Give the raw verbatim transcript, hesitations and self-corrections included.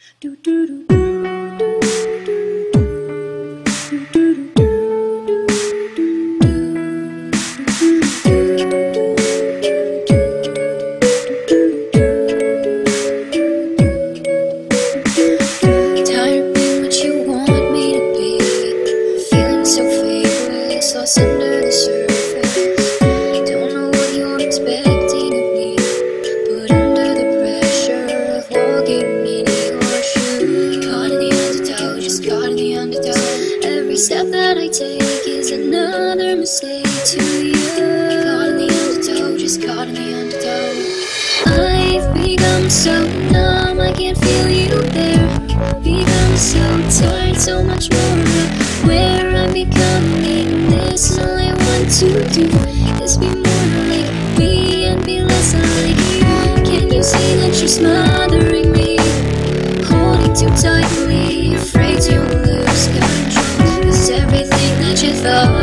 Do do do do do do do do do. Lost under the surface. Don't know what you're expecting of me, but under the pressure of walking in your shoes. Caught in the undertow, just caught in the undertow. Every step that I take is another mistake to you. Caught in the undertow, just caught in the undertow. I've become so numb, I can't feel you there. Become so tired, so much more aware I'm becoming. This all I want to do is be more like me and be less like you. Can you see that you're smothering me, holding too tightly, afraid to lose control? Is everything that you thought